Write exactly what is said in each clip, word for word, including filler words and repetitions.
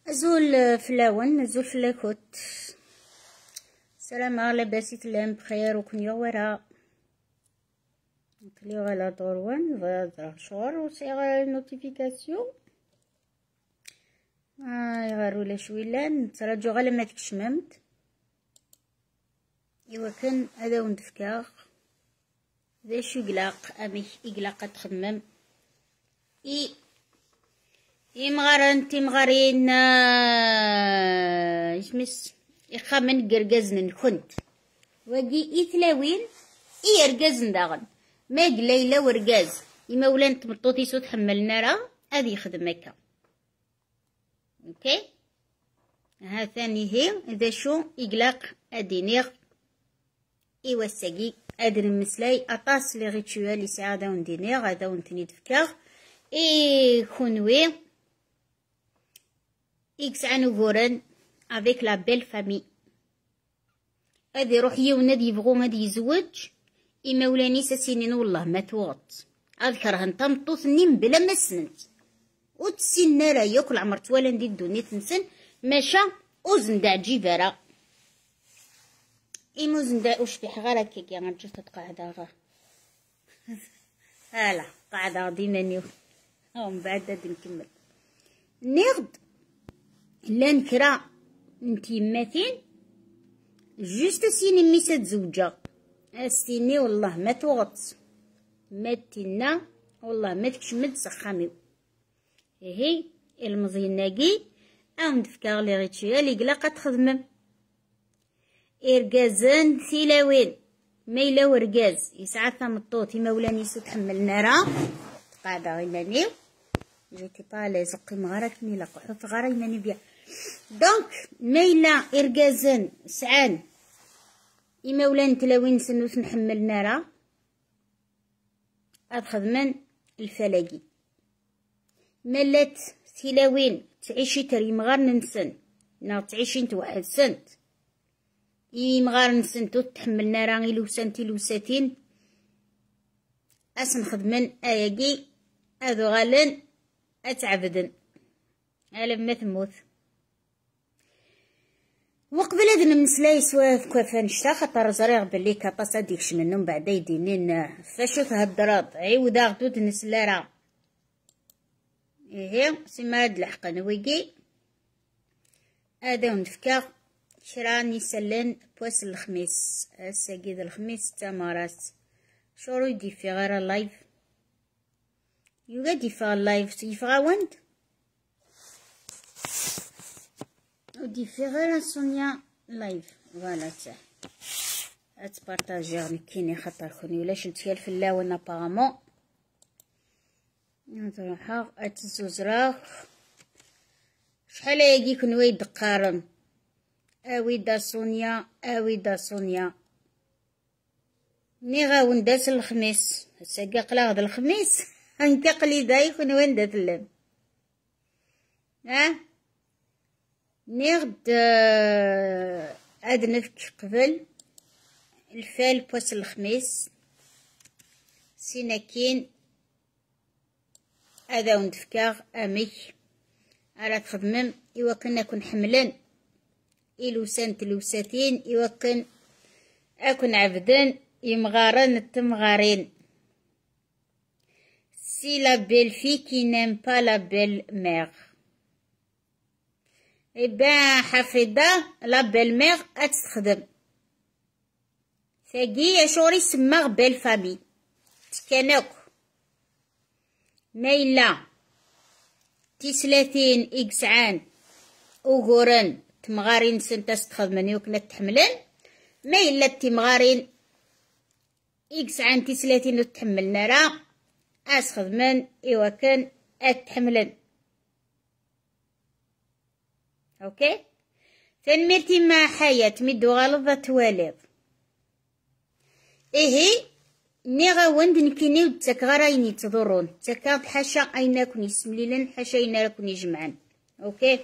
زول فلاون زول فلاكوت. السلام على باسيت لام بخير وكن يورا كليغ على دروان فادرا شور وسيغ نوتيفيكاسيون اه يغارو لا شويلان تراجو غالا ما تكشممت ايوا كان هذا وندفكاغ ذا شو يقلاق امي يقلاق تخمم اي اي مغارن تي مغارين اسمس يخمن قرقزن كنت واقي إثلاوين إي رقزن داغن ما قليلة ورقاز إما ولان تمطوطي سو تحملنا راه هذي يخدم هكا. اوكي ها ثاني هي إذا شو إقلاق أدينيغ إيوا الساقي أدن المسلاي أطاس لي غيتشوال يسعى هذا وندينيغ هذا ونتني دفكاغ إي خونوي إكس عنو غورن avec la belle famille. هذا يروح يوناد يبغو غادي يزوج إما ولاني ساسينين والله ما توغط أذكرها نطمطوث نيم بلا ما سنت وتسين نارا ياكل عمرت ولا ندي الدنيا تنسن ماشا أوزن دا عجيبة راه إما أوزن دا وش في حغارة كيك يا غنجي تتقاعدة غا هالا قاعدة غدينا نيو ومن بعد غادي نكمل نغد لا نكرا نتي ماتين جوست سيني ميسا تزوجا السيني والله ما توغط ماتينا والله ما تكشمد سخاميو هي المزيناكي او ندفكاغ لي غيتشيا لي قلاقة تخدمم إرقازن ثيلاوين ميلا ورقاز يسعى ثمطوط إما ولاني سو تحملنا راه قاعدة غيمانيو جيتي با لازقي مغارك ميلا قحوف غاري ماني بيا دونك ميلا إرقازن سعان إما ولان تلاوين سنوس نحمل نارا أدخدمن الفلاقي ملات تلاوين تعيشي تري مغار ننسن نا تعيشي انت واحد سنت إي مغار نسن تو تحمل نارا إلو سنتي لو ساتين أسن خدمن أياقي أذو غالن أتعبدن ألم ما تموت وقبل هذا نمسلاي سواف كوفان شتا خاطر زريغ بلي كاطاس هاديكش منهم بعدا يدينين فاشو تهدرات عيودا غدو تنسلا راه إيه سيما هاد الحقن ويقي هذا ونفكا شراني يسلن بواس الخميس الساقيد الخميس تمارات شورو يدي في غير اللايف يوغا يفا اللايف يفا وند ودي في غير سونيا لايف فوالا تاع اتبارطاجي كيني خاطر خوني ولا شلت فيها الفلاون ابارامون نروحا اتزوزراغ شحال يجي كنوي دقارن اوي دا سونيا اوي دا سونيا ني غاون داس الخميس هسا قلا هذا الخميس انتقلي داي كنوي ندات اللم ها نغد أدنفك قبل الفال بوس الخميس سيناكين هذا وندفكاغ أمي على تخدمم إوا كنا كن حملن إلوسان تلوساتين إوا كن أكون عبدن يمغارن التمغارين سي لا بيل في كي نيم با لا بيل ميغ إبا حفيدة لا بيل-ميغ أتخدم ثاقي شوري سماغ بيل فامي تكنوك ميلا تيسلاتين إكسعان أوغورن تمغارين سنتاس تخدمن يوكنا تحملن ميلا تمغارين إكسعان تيسلاتين وتحملنا راه أسخدمن إوا كان أتحملن اوكي تنمرتي مع حياة ميدو غالظة تواليض إيهي نيغا وند نكينيو تاك غرايني تضرون تاكاد حاشا أين كون يسمليلن حاشا أين كون يجمعن اوكي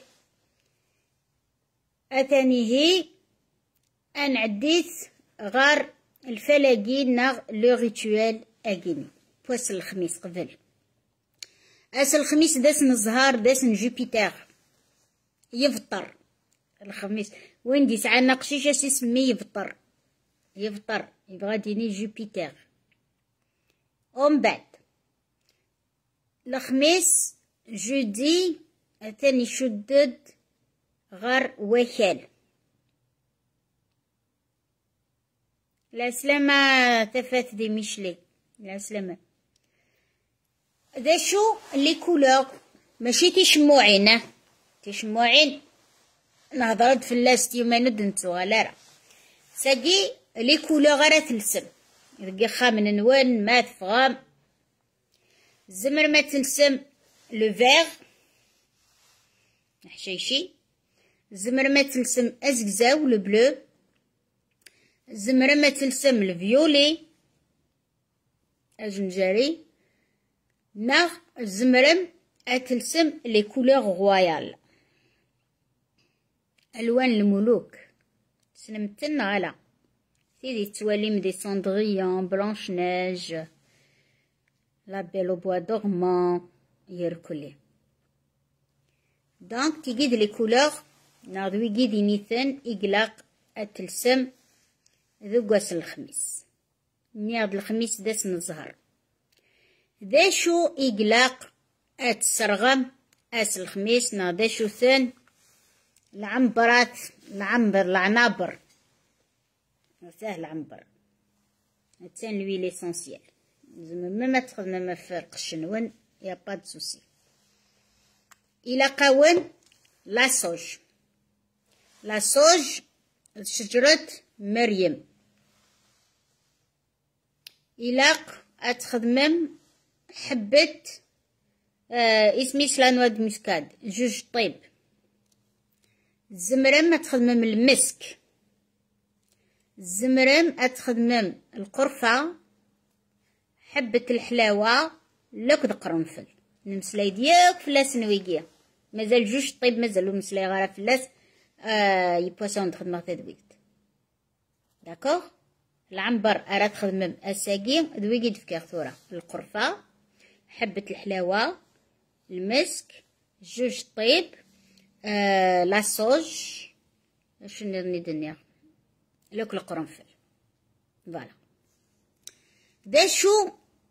أتاني هي أن عديت غار الفلاقين ناغ لو ريتوال أكيني بواس الخميس قبل أس الخميس داسن الزهار داسن جوبيتر يفطر الخميس. وين دي ساعة نقشيش اش يسمي يفطر يفطر يبغى ديني جوبيتر. ومن بعد الخميس جودي ثاني يشدد غير وكال. لا سلامة تفات دي ميشلي. لا سلامة. ذا شو لي كولور ماشي تيشموعين تيشموعين نهضرت في اللاست يوما ندنتو لا راه ساقي لي كولور راه تلسم دقي خامن نوان مات فغام الزمر ما تلسم لو فيغ حشيشي الزمر ما تلسم ازكزاو لو بلو الزمر ما تلسم الفيولي اجنجاري ناغ الزمرم اتلسم لي كولور غوايال الوان الملوك سلمتن على سيدي تواليم دي ساندريان بلانش ناج لا بيل او بوا دورمون يركلي دونك تيجيد لي كولور ناض ويجيد نيثن إقلاق اتلسم ذو قاس الخميس نياض الخميس داس الزهر ذا شو إقلاق اتسرغم اس الخميس ناض ذا شو ثن العنبرات العنبر العنابر سهل عنبر هاتان لوي ليسونسيال زعما ما تخدم ما فرق الشنون يا با دو سوسي الى قاون لا صوج لا صوج شجرة مريم إلاق أتخدمم حبة آه اسمي سلانواد مسكاد جوج طيب الزمرم أتخدمم المسك الزمرم أتخدمم القرفة حبة الحلاوة لكد قرنفل نمسلاي دياك فلاس نويقيا مازال جوج طيب مازالو مسلاي غارة فلاس آه يبواسون تخدم تدويقت داكوغ العنبر أراد تخدمم أساقي دويقي دفكيغ ثورة القرفة حبة الحلاوة المسك جوج طيب آه لاصوج شنو نرني دنيا لوك القرنفل فوالا دا شو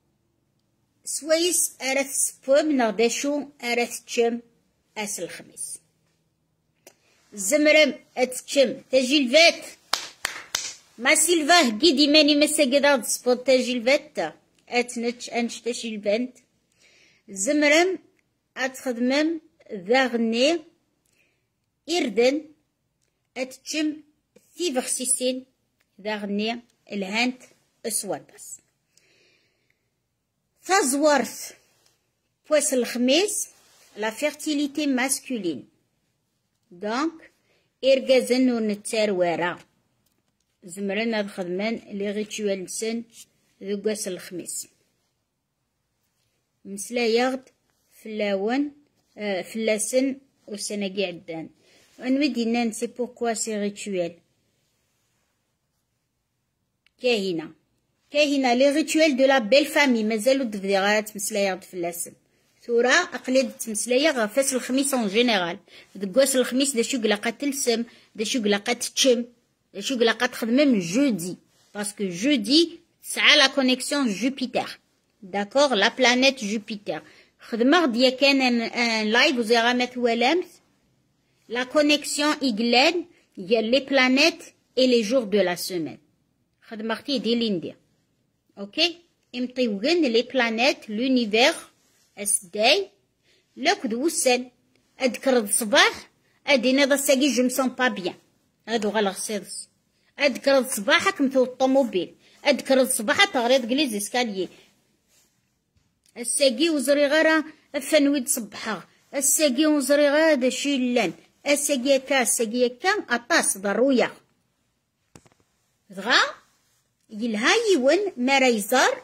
سويس أراد سبوم نغ دا شو أراد تشم أس الخميس الزمرم أتشم تجيلفات ما سيلفاه كيدي ماني مساقدا سبوت تجيلفات أتنتش أنش تجيلفانت الزمرم أتخدمم ذاغني إردن أتشم ثيفغسيسين ذاغني الهانت أسواتس تزورث بوس الخميس لا فيرتيليتي ماسكولين دونك إرقازن ونتاروارا زمرنا الخدمان لي غيتشوال سن ذو قاس الخميس مسلا يغد فلاون آه فلاسن وسناقي عدان ونمدي نانسي بوكوا سي ريتوال كاهنة كاهنة لي ريتوال دو لا بيل فامي مازالو دفدي غاية تمسلايا غد فلاسن ثورا أقليد تمسلايا غا فاس الخميس اون جينيرال دكواس الخميس دا شو قلاقا تلسم دا شو قلاقا تتشم دا شو قلاقا تخدمم جودي باسكو جودي تسعى لا كونيكسيون جوبيتر داكوغ لا بلانيت جوبيتر خدمة ديا كان ان لايف وزيغامات ولامث la connexion Iglen, il y a les planètes et les jours de la semaine. خدمتي دي ليندي. OK? امطيوغن les planètes, l'univers, السداي. لك دوسن. أذكر الصباح. أدينا ذا ساقي je me sens pas bien. هادو غالغ سيرس. أذكر الصباح كمثو الطوموبيل. أذكر الصباح تغريد قليز اسكاليي. الساقي وزري غارة فنويد صبحا. الساقي وزري غارة دا شيلان. الساقيكا الساقيكا أطاس ضروية دغا يلها يون مرايزار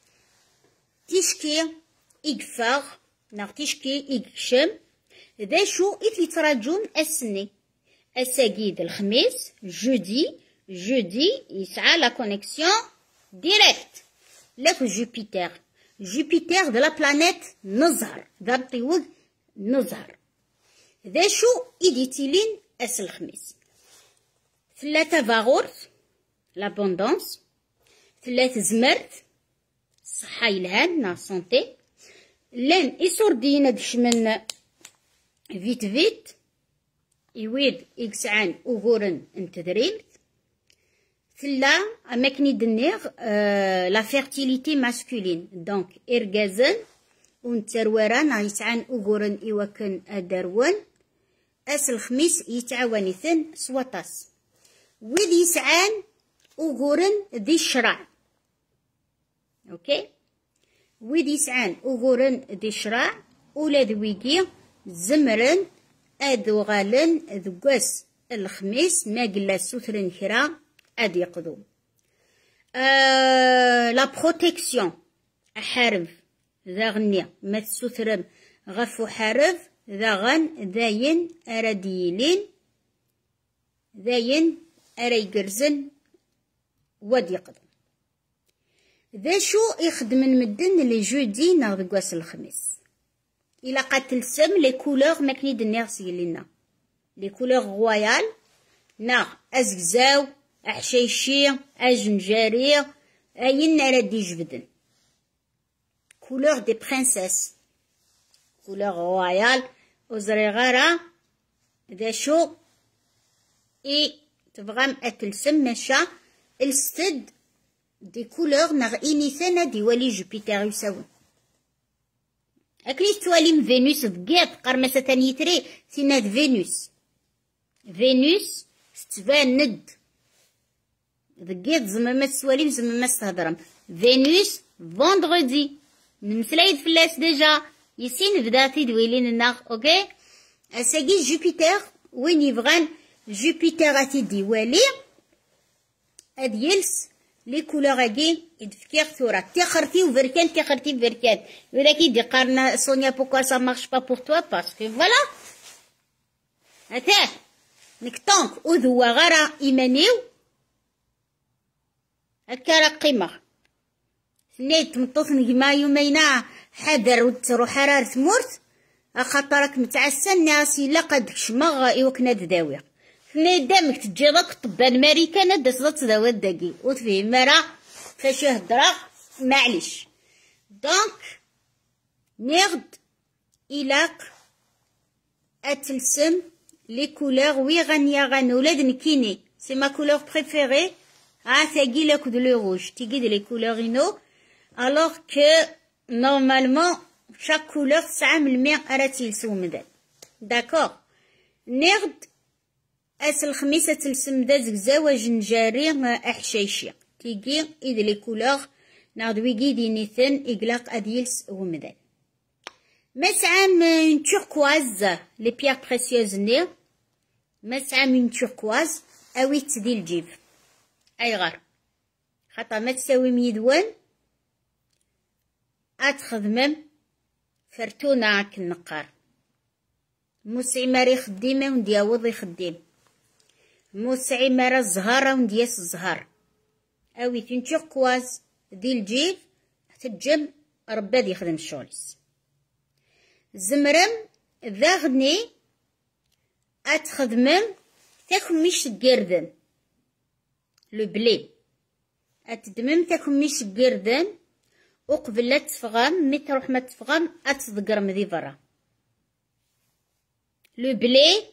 تيشكي إقفاغ ناغ تيشكي إقشم ذا شو إتلي تراجون السني الساقيد الخميس جودي جودي يسعى لا كونيكسيون ديريكت لك جوبيتر جوبيتر دو لا بلانيت نزهر ذا طيوغ نزهر ذا شو إديتيلين أس الخميس. ثلاثة فاغورث لابوندونس، ثلاثة زمرت الصحة يلهان نا سونتي، لان إسورديين هادش من فيت فيت يويد إكسعان أوغورن انتدريلت. ثلا أماكن دنيغ أه لا فيرتيليتي ماسكولين دونك إرغازن ونترواران يسعان أوغورن إيواكن أدارون. أس الخميس يتعاونيثن سواطاس ويد يسعان أوغورن ذي الشرع. أوكي ويد يسعان أوغورن ذي الشرع ولا ذويقي زمرن أدو غالن ذقاس الخميس ما قلا سوثرن كرا أد يقضو. أه لا بروتيكسيون أحارف ذا غنية ما تسوثرم غفو حارف ذا غن ذاين أراديلين ذاين أريقرزن ود يقضو. ذا شو يخدم المدن لي جودي ناغ ذقاس الخميس إلا قتل سم لي كولور ماكني دنيغ سيلينا لي كولور غويال ناغ أزقزاو أحشيشي أجنجاري أين أرادي جبدن كولور دي برنسيس كولور غويال وزريغارا. ذا شو إي تبغام أتلسم ماشا الستد دي كولور ناغ إنيثانا دي والي جوبيتر يساون أكليس تواليم فينوس بقيت قرمسة تاني تري سيناد فينوس فينوس ستبان ند بقيت زمما سواليم زمما ستهضرم فينوس فوندغودي نمسلايد فلاس ديجا يسين بداتي دويلين الناغ. أوكي أساقي جوبيتر وين يبغان جوبيتر أتي دي والي أد يلس لي كولوغاكي يدفكيغ ثورة تيخرتي وفركان تيخرتي وفركان ولكن دي قارنا سونيا بوكوا سا مارش با بور توا باسكو فوالا هاتاه نك طونك وذوا غارا إيمانيو هكا راه قيمة ثنيت تمطوطن كيما يومينا حذر وتروح حرارة مورت خاطرك متعسن ناسي لا قد كشمغ إيوكنا تداوي ثني دامك تجي ضاك طبان ماريكان داس ضات داوات داكي وتفهم مرا فاش هدرا معليش دونك نيغد إلاق أتلسم لي كولور وي غانيا غان ولاد نكيني سي ما كولور بريفيري ها تاقي لاك دو لو روج تيقي دي لي كولور إنو ألوغ كو نورمالمون شاك كولور تسعة من المية أرا تيلسو مدان داكوغ. نيغد أس الخميس تلسم دا زكزاوة جنجاري أحشيشي تيقي إذ لي كولور ناغد ويقي دي نيثن إقلاق أديلس ومدان. مسعام اون توركواز لي بيير بريسيوز ني مسعام اون توركواز أويت دي الجيب أي غار خاطر ما تساوي ميدوان أتخدمم فرتونا عك النقار موسعي ماري خديمة وندياوض يخدم موسعي مارا الزهارة وندياس الزهار أويت اون توركواز دي الجيب تجم رباد يخدم الشغليس. زمرم ذاغني أتخدمم تاكم ميش قردن لو بلي أتدمم تاكم ميش قردن وقبل لا تفغم مي تروح ما تفغم أتصدقرم ذي برا لو بلي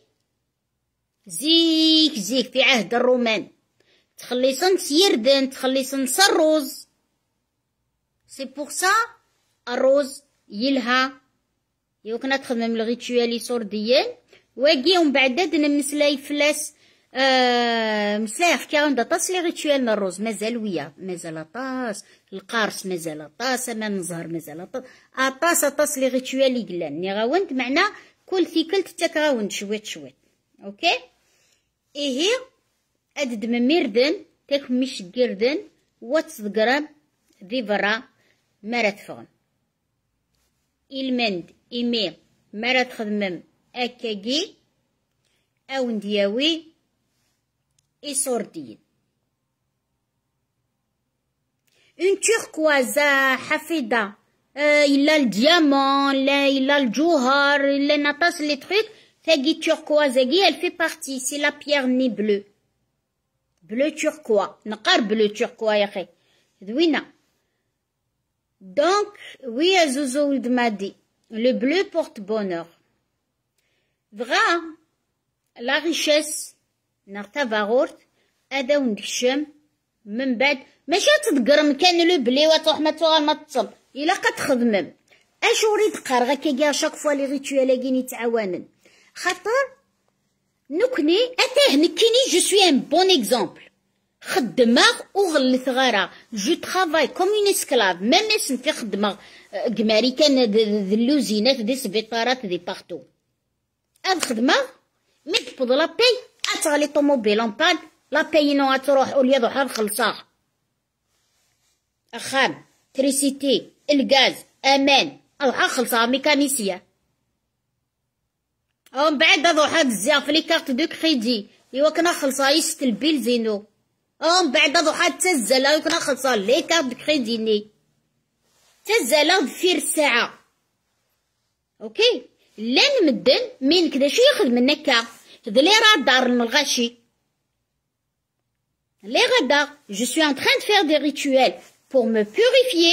زيك زيك في عهد الرومان تخليصن سيردن تخليصن سروز سي بوغ سا الروز يلها يوكنا تخدم الغيتوالي سورديين واقي ومن بعد نمسلاي فلاس آه مسلاي حكاهم دا طاس لي غيتوال الروز مازال ويا مازال طاس القارص مازال طاس انا نزهر مازال طاس اطاس طاس لي غيتوالي قلان ني غاونت معنا كل ثيكلت تاك غاونت شويت شويت. اوكي ايه ادد ميردن تاك مش قردن واتصدقرام ذي برا مرات فغن المند إيمي مرا تخدمم أكاكي أو ندياوي إسوردين اون توركوازا حفيدة آه إلا الديامون لا إلا الجوهر إلا نطاس لي تخيك ثاقي turquoise elle fait partie c'est la pierre née bleue bleu turquoise نقار bleu turquoise يا خي زوينة. donc oui يا زوزو ولد مادي le bleu porte bonheur vrai la richesse نرتفعورت هذا وندشم من بعد ماشي تتقرم كان لو بلي وتروح ما تروح ما تصب الا كتخدمم اش وريد قارغه كي شاك فوا لي ريتوال كاين يتعاونن خاطر نكني اتاه نكيني جو سوي ان بون اكزامبل خدمه وغلث غارة جو ترافاي كوم اون اسكلاف ميم اسم في خدمه قماري كان اللوزينات دي سبيطارات دي بارتو هاد خدمه مي تبوض لا باي اتغلي طوموبيل اون بان لا باينو تروح اوليا ضحى نخلصها اخام تريسيتي الغاز امان اروح نخلصها ميكانيسيه ومن بعد ضحى بزاف لي كارت دو كريدي ايوا كنا خلصها يست البيل زينو ومن بعد ضحى تزلا كنا خلصها لي كارت دو كريدي ني تزلا في الساعه اوكي لا نمدن من كذا شو ياخذ منك هذا لي راه دار الغاشي les radars. Je suis en train de faire des rituels pour me purifier.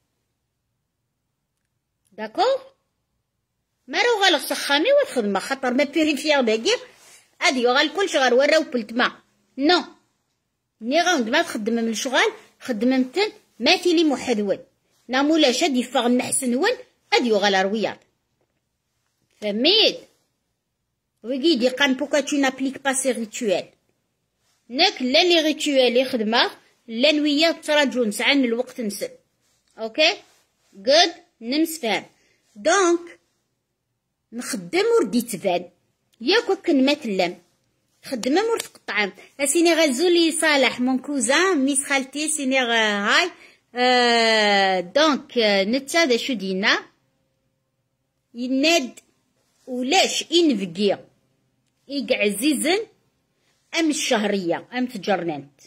D'accord? ما راه غالغ سخامي والخدمة خاطر ما بيريفيا باقي هادي وغال كل شغل وراو بلتما نو ني غاوند ما تخدم من الشغل خدمتن ماتي لي محدود نامولا شاد يفاغ نحسن ون هادي وغال روياض فهميت ويجي دي قان بوكا tu n'appliques pas ces rituels ناك لا لي ريتوال يخدمه لا نويا تراجعو نسعان الوقت نسد اوكي جود نمسفهم دونك نخدم وردي تبان ياك وكن ما تلم خدم مور تقطعم اسيني غزولي صالح مون كوزان ميس خالتي سيني هاي آه دونك نتا دا شو دينا يناد ولاش ينفقي يقع عزيزن ام الشهريه ام تجرنانت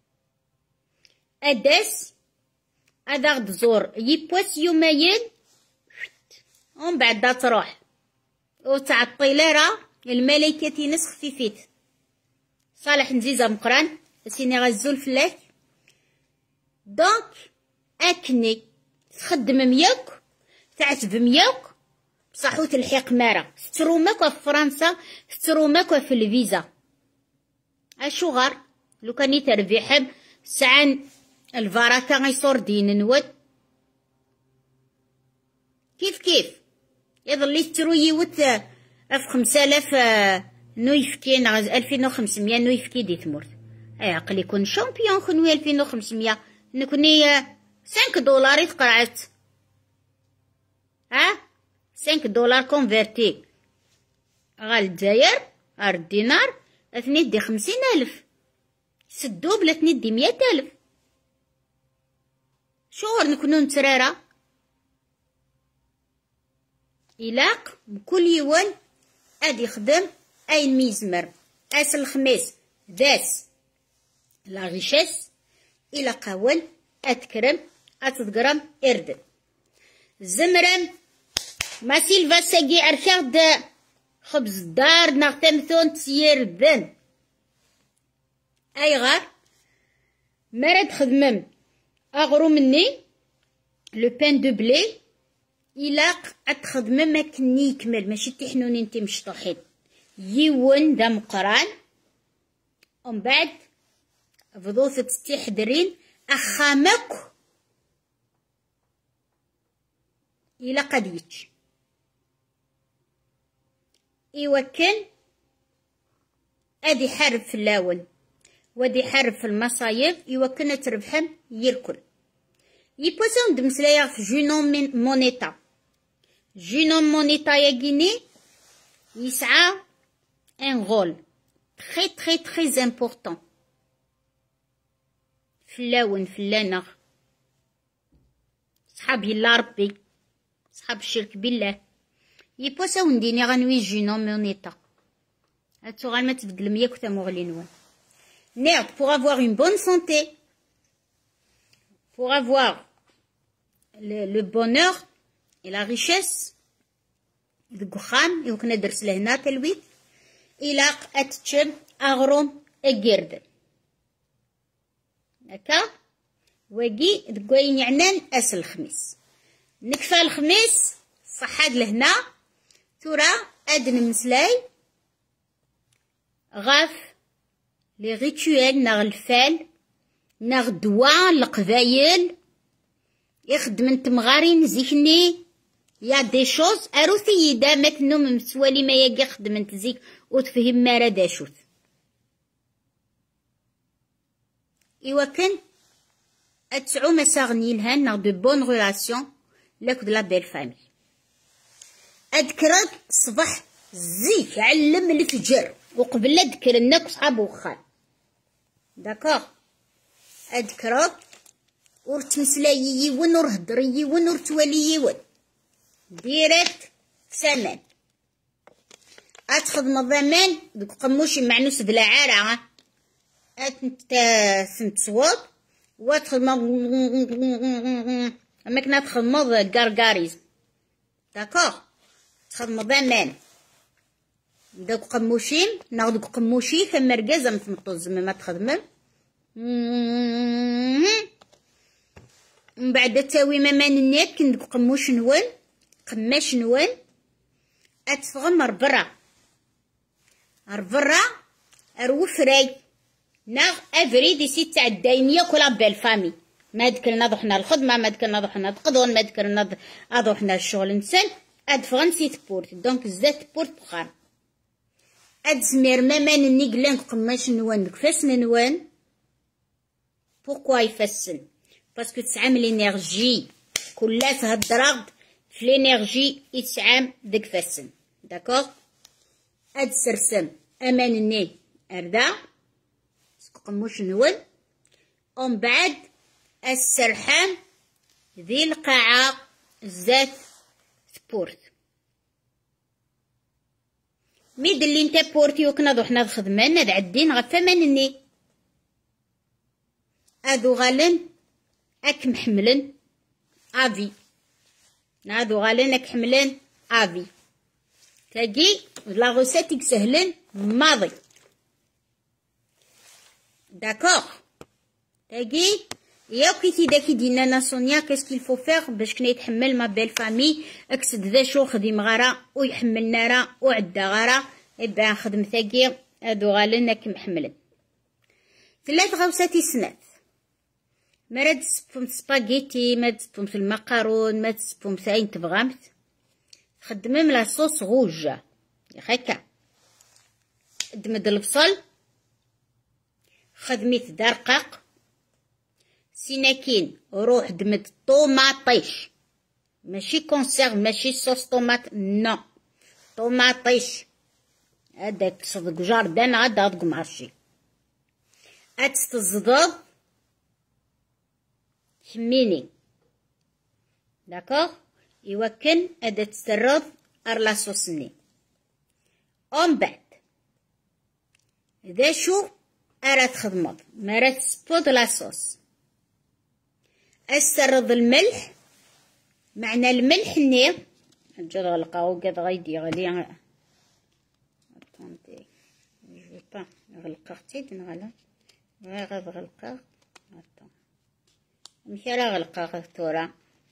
اداس هذا غد زور يبواس يومين ومن بعد تروح وتعطي ليرة الملائكة نسخ في فيت صالح نزيزة مقران سيني غزول فلاك دونك اكني تخدم مياك تعتب مياك بصحو تلحق مارا سترو ماكوا في فرنسا سترو ماكوا في الفيزا اشوغر لو كان يتربيحم سعان الفراكا غيصور دين نود كيف كيف يظل يسترو يوت اف خمسة الاف نويفكي الفين وخمسمية نويفكي دي ثمورت اي عقل يكون شامبيون خنوي الفين وخمسمية نكوني خمسة دولار يتقرعت ها خمسة دولار كونفيرتي غال الجزائر غال الدينار اثني دي خمسين الف سدو بلا اثني دي مية الف شهور نكونو نترارا إلاق بكل يوم أدي يخدم أين ميزمر أس الخميس داس لا غيشاس إلا قاول أتكرم أتذكرم إردن زمرم ما سيلفا ساقي عركاد خبز دار نغتمثون تسير ذن أي غار مرد خدمم أغرو مني لو بان دو بلي إلاق أتخدم ما كني يكمل ماشي تحنوني انتي مشطوحين يون دا مقران ومن بعد فضوثة تستحضرين أخامك إلا قديتش إيوا كان أدي حرب في اللاون ودي حرب في المصايب إيوا كنا تربحم يركل يبوسون دمسلايا في جونوم مونيتا جونوم مونيتا يا غيني يسعى ان رول تري تري تري امبورطون فلاون فلانة صحاب يلا ربي صحاب الشرك بالله يبوسون ديني غنوي جونوم مونيتا هاتو غير ما تبدل ميا كتا مغلينوان نيرد pour avoir une bonne santé pour avoir le, le bonheur et la richesse, ذوك خام يمكن درس لهنا تلويث الى اتشم اغروم اجردن هكا واقي دكوين يعنان اس الخميس نكفى الخميس صحاد لهنا ترى ادن مسلاي غاف لي ريتوال ناغ الفال ناغ دواء القبايل يخدم تمغارين زيكني يا دي شوز اروثي دا مثنو مسوالي ما يجي خدمت زيك وتفهم ما راه داشوت ايوا كان اتسعو مساغني لهان ناغ دو بون ريلاسيون لاك دو لا بيل فامي اذكرت صباح زيك علم الفجر وقبل اذكر الناك صحاب وخال داكوغ اذكرت ور تمسلاي يون ور هضري يون ور توالي يون ديريكت سمان اتخدم الضمان دوك قموشي معنوس بلا عارة انت سمت صوت واتخدم اماك نتخدم كاركاريز داكوغ تخدم الضمان دوك قموشين ناخدو قموشي كما ركازة متمطوز ما تخدم من بعد تاوي مامان النيت كندوك قموش نوان قماش نوان اتفغم ربرا ربرا اروفراي ناغ افري دي سيت تاع الدايميه كلها بالفامي ما ذكرنا ضحنا الخدمه ما ذكرنا ضحنا القضون ما ذكرنا ضحنا الشغل نسال ادفغن سيت بورت دونك زات بورت بخار اد سمير مامان النيكلان قماش نوان كفاسن نوان بوكوا يفسن باسكو تسعام لينيرجي كلها تهدرغد في لينيرجي يتسعام ديك فاسن داكوغ اد سرسم امان الني اردا قموش نول ومن بعد السرحان ذي القاعة ذات سبورت ميد اللي انت بورتي وكنا ضحنا خدمان هاد عدين غفا مانني هادو غالن اك محملن افي هادو غالن اك حملن افي تلاقي لا غوساتيك سهلن ماضي داكوغ تلاقي ياو كي داكي دينا نا سونيا كاس كيل فو فيغ باش كنا يتحمل ما بيل فامي اكسد ذا شو خديم غرا ويحملنا راه وعدا غرا يبقى خدم ثقيل هادو غالنا كي محملن ثلاث غوساتي سنات ما تسبهم سباغيتي ما تسبهم المقارون ما تسبهم ساين تبغامت خدمهم لا صوص غوجه هكا دمد البصل خدميت درقق سيناكين روح دمد طوماطيش ماشي كونسيرف ماشي صوص طوماط نو طوماطيش هذاك صدق جاردان عاد هادك معرشي اتستزضض حميني داكوغ يوكن هذا تسرض ارلا صوصني ومن بعد ذا شو ارا تخدمض ما راه تسبوض لا صوص استرض الملح معنى الملح ني نجي غلقاو قد غيدي غادي اتونتي جو با غلقا حتى نغلا غاد غلقا اتون مشى راه غلقا تورا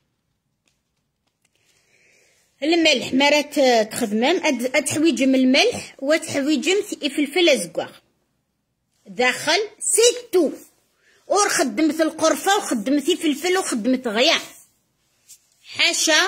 الملح مرات تخدمم اتحويج من الملح وتحويجم فلفل ازكواغ داخل سيتو اور خدمت القرفه وخدمتي فلفل وخدمت غيا حاشا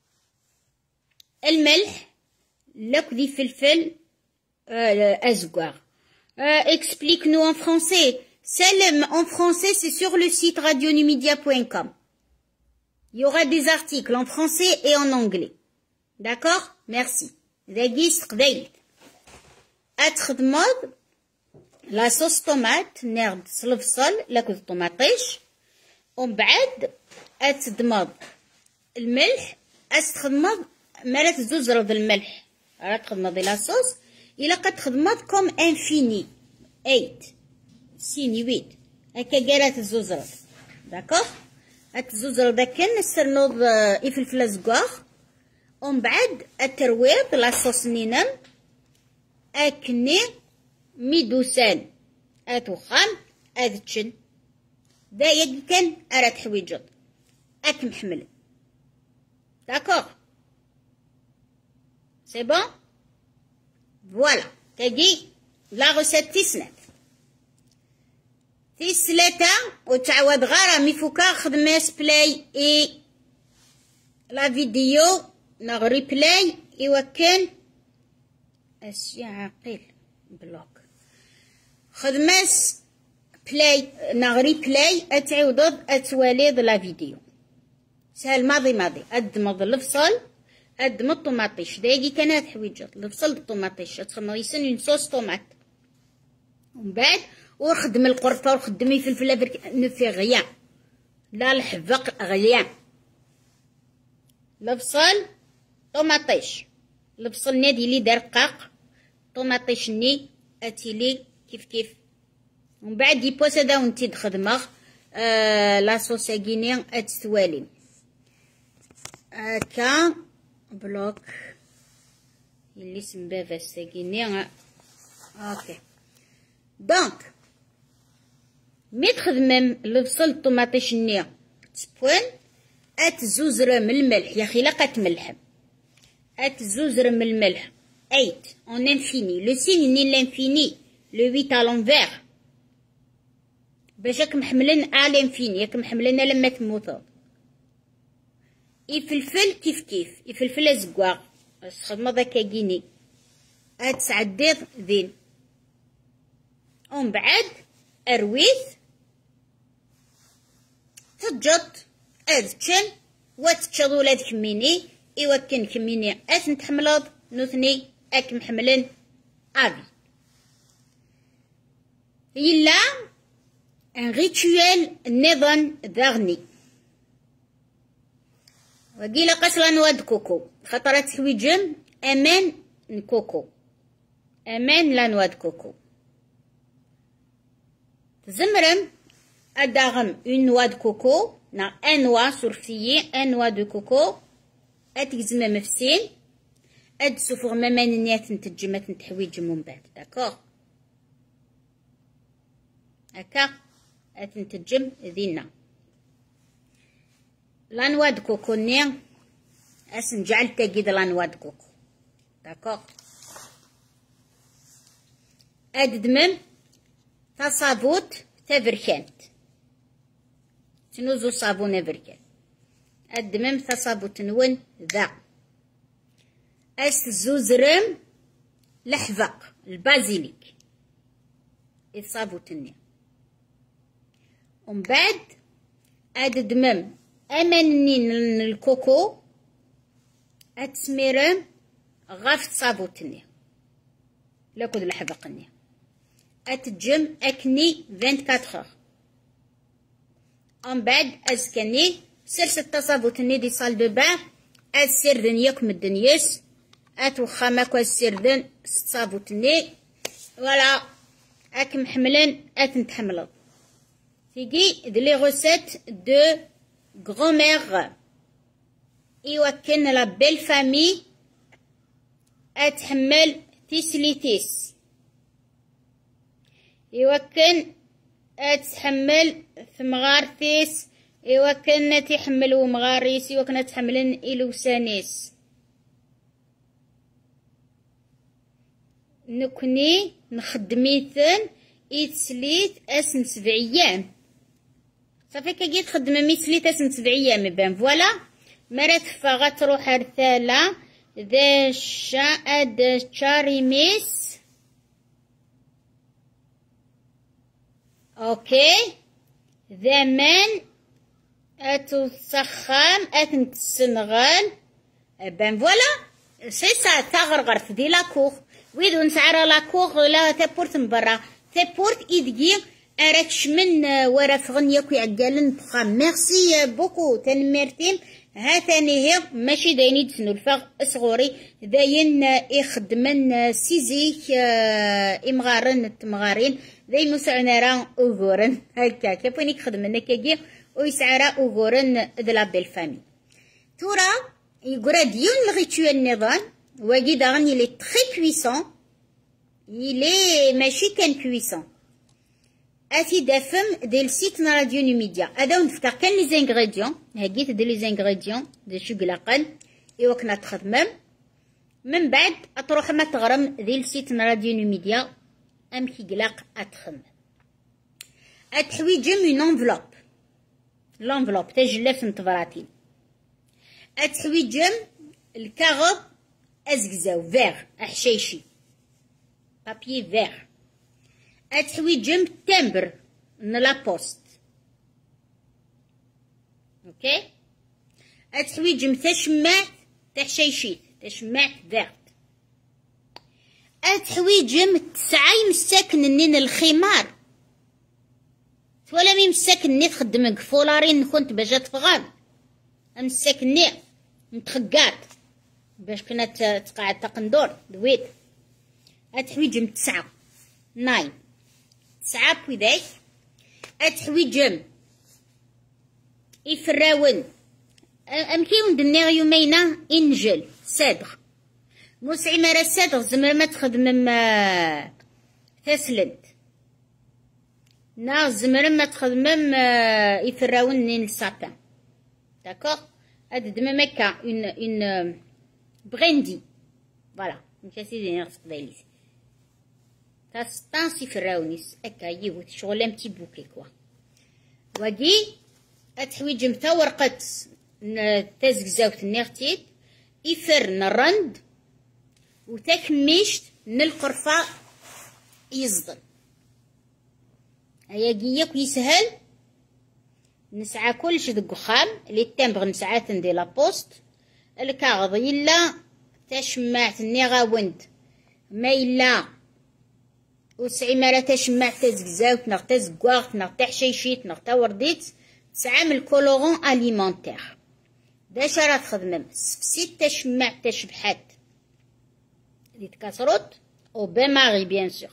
الملح لك ذي فلفل ازكواغ explique nous en français Salem en français c'est sur le site radio numidia point com. Il y aura des articles en français et en anglais. D'accord? Merci. ذاكيس قبيل اتخدمض لا صوص طوماط ناخد الفصل لاكل الطوماطيش ومن بعد اتدمض الملح استخدمض مرات زوز رض الملح راه تخدمض لا صوص الا كتخدمض كوم انفيني ايت سيني ويت هكا قالت الزوز رض داكوغ هاد الزوز رض كان نسترنوض يفلفل زكواغ ومن بعد الترويض لاصوص نينم اكني ميدوسان اتوخام اتشن دايق كان اراد حويجط اك محمل داكوغ سي بون فوالا تجي لا غوسيت تيسنات تيسلاتا وتعود غارة ميفوكا خدماس بلاي اي لا فيديو نغري بلاي ايوا كان اسيا عقيل بلوك خدماس بلاي نغري بلاي اتعوض اتواليض لا فيديو سهل ماضي ماضي ادمض الفصل ادمض طوماطيش دايقي كانت حويجات الفصل الطوماطيش تخميسن اون صوص طوماط ومن بعد وخدم القرفه وخدمي فلفله برك نفي غيان لا الحفق غليان الفصل طوماطيش الفصل نادي لي درقاق طوماطيش ني اتيلي كيف كيف ومن بعد يبوس هذا ونتي تخدمه آه لا صوص كيني اتسوالي هكا بلوك اللي سمبا فاستاكيني اوكي دونك مي تخدمم البصل الطوماطيش ني تسبون اتزوزر من الملح يا اخي لا قتملح اتزوزر من الملح ايت اون انفيني لو سين ني لانفيني لو huit à l'envers باش راك محملين ا لانفيني راك محملين لما تموتوا يفلفل كيف كيف يفلفل زكواغ خدمه ذاك كيني اتسعديض ذين ومن بعد ارويث تجط ادتشن واتشض ولاد كميني ايوا كان كميني اثن تحملض نوثني اك محملن افي يلا ان ريتوال نظن ذغني وقيل قصلا نواد كوكو خطرات حويجم امان نكوكو امان لا نواد كوكو زمرم اداغم اون نوا دو كوكو نا ان نوا سورفيي ان نوا دو كوكو اتكزم مفسين اد سوفور مامان نيات نتجمات نتحويج من بعد داكوغ هكا اتنتجم ذينا لا نوا دو كوكو ني اسن جعل تاكيد لا نوا دو كوكو داكوغ اد دمم تصابوت تبركانت تنوزو صابونة بركان الدمم تصابوت نون ذا اس زوزرم لحفق البازيليك الصابوت النيا ومن بعد اد دمم امنين الكوكو اتسميرم غاف صابوت النيا لاكود لحفق النيا اتجم اكني أربعة وعشرين ومن بعد ازكني سلسة تصابوتني دي صال دو بان السردن يكم الدنيس اتوخامك السردن صابوتني ولا اك محملن اتنتحملض تيجي دي لي غوسيت دو غرومير ايوا كان لا بيل فامي اتحمل تيسليتيس ايوا كان اتحمل في مغارتيس ايوا كان تيحملو مغاريس ايوا كنا تحملن الوسانيس نكني نخدميثن يتسليت اسن سبع ايام صافي كي تخدم ميسليت اسن سبع ايام بان فوالا مرات فغا تروح رثاله ذا شاد تشاريميس اوكي ذمان اتو سخام اتن السنغال بان فوالا سي سا تغرغر في دي لاكوغ ويدو نسعر لاكوغ لا تبورت من برا تبورت ايدقي اراكش من ورا فغن ياكو يعقالن بخام ميرسي بوكو تنميرتيم ها ثاني هي ماشي دايني تسنو الفغ صغوري داين يخدمن سيزيك امغارن تمغارين ذي مسعنا راه اوغورن هكا كيفين يخدم هكاكي ويسعرا اوغورن د لا بيل فامي تورا يقراديون الغيتوال نظام واقي داغن يلي تخي بويسون يلي ماشي كان بويسون اتي دافم ديال سيت راديو نيميديا. هذا ونفتح كان لي زانغريديون هاكيت ديال لي زانغريديون ديال شوكلاقن ايوا كنا تخدمم من بعد تروح ما تغرم ديال سيت راديو نيميديا ام كيقلاق اتخم اتحويجم اون انفلوب لونفلوب تاع جلاف نتفراتين اتحويجم الكاغوب ازكزاو فيغ احشيشي بابي فيغ اتحويجم تمبر من لابوست اوكي اتحويجم تشماعت تحشيشيت تشماعت ذات اتحويجم تسعاي مساكن نين الخمار ولا مي مساكن ني تخدم فولارين كنت باجا تفغام مساكن ني نتخقات باش كنا تقعد تقندور دويت اتحويجم تسعة ناين تسعة بويداك اتحويجم يفراون امكيون دنيا يومينا انجل صدغ موسعي مرا صدغ زمر ما تخدم ما تسلنت نا زمر ما تخدم يفراون نين السابان داكوغ هاد دم مكا اون اون بريندي فوالا ماشي سيدي نغسق دايليس تاستانسي فراونيس هكا يوت شغل ام تي بوكي كوا واقي اتحويج متا ورقة تازكزاوت نيغتيت يفر نرند وتكميشت نالقرفة يصدم هيا ياك يسهل نسعى كلش دك خام لي تامبغ نسعات ندي لابوست الكاغض يلا تشمعت نيغاوند ما يلا وسعي مالا تشمع تازكزاوت نغ تازكواغت نغ تحشيشيت نغ تاورديت تسعام الكولورون اليمونتيغ داش راه تخدمم سفسيت تشمع تشبحات ديت كاسروت او بماغي بيان سور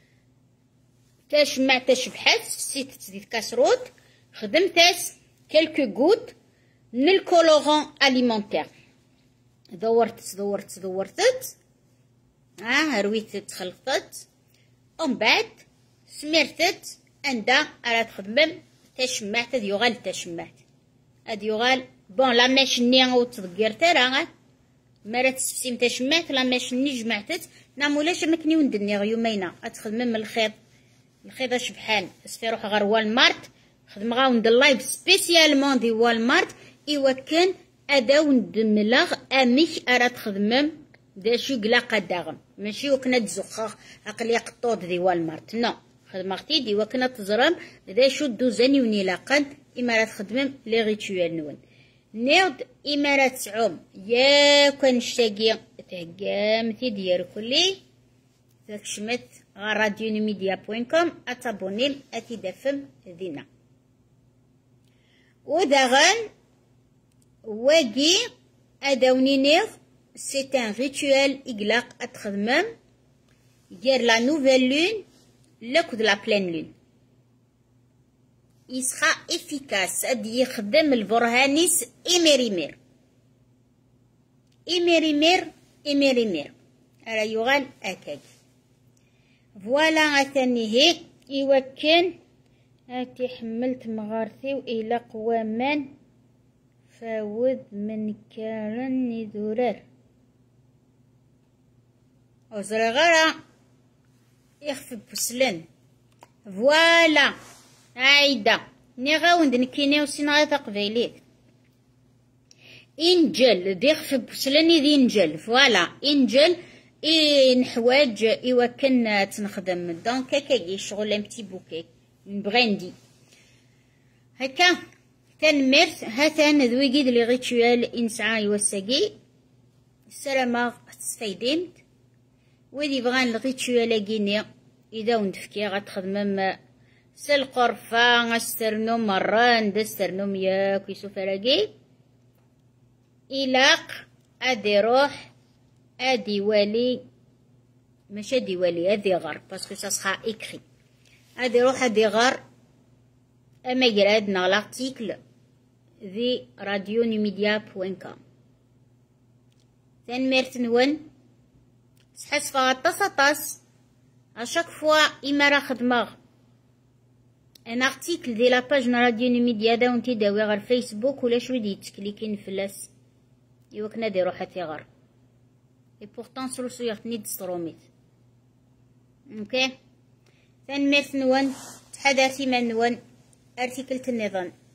تشمع تشبحات سفسيت ديت كاسروت خدمتاس كلكو غوت من الكولورون اليمونتيغ دورت دورت دورتت ها رويت تخلطت ومن بعد سمرتت عندها راه تخدمم تشمعت هاد يغال تشمعت هاد يغال بون لا ماشني او تذكرت راه مرات تسفسيم تشمعت لا ماشني جمعتت نعمولاش مكني وندني يومينا تخدمم الخيط الخيط شبحان اسفي روح غير والمارت خدم غاوند اللايف سبيسيالمون دي والمارت ايوا كان ادا وندملغ اميش ارا تخدمم داشو قلاقه داغم ماشي وكنا تزخخ عقلي قطوط دي والمارت نو خدمتي دي وكنا تزرم داشو دوزاني ونيلاقن امارات خدمم لي ريتوال نون نيض امارات سعوم يا كان شتاقي تهقامتي ديال كلي تكشمت غا راديو نيميديا بوين كوم اتابونيم اتي دفم ذينا وداغن واقي اداوني نيض سي ان ريتوال اقلاق اتخدمم ديال لا نوفيل لون لكود لا بلين لون يسخا افيكاس اد يخدم البرهانيس اميريمير اميريمير اميريمير راه يغال اكاك فوالا عثاني هيك يوكن هاتي حملت مغارتي والى قوامان فاوذ من كارني ذرار وزرغرة يخفي بسلن فوالا عايدة نغاوند نكينيو سينا تقبيليت انجل دي يخفي بسلن دي انجل فوالا انجل إن حواج إوا كان تنخدم دونك هكاكي شغل ام تي بوكي نبغي هكا تنمرت هاتان ذويقيد لي ريتوال انسعى يوساقي السلامة تسفايدينت ويدي بغان الريتوال كيني اذا وندفكي غتخدمم سالقرفة غسترنو مرة ندسترنو مياك ويسو فراقي إلاق ادي روح ادي والي ماشي ادي والي ادي غار باسكو سا سخا اكري ادي روح ادي غار اما يرادنا لارتيكل ذي راديو نيميديا بوين كوم تنميرت نون سحسفا طاس طاس اشاك فوا اما راه خدمه ان ارتيكل ديال لاباج راديو نيميديا داونتي داوي غير فيسبوك ولا شويه ديال التكليكين فلاس ايوا كنا ديرو حتى غار اي بورطون سلوسو يغتني دستروميت اوكي تنميرت نون تحداثي من نون ارتيكل النظام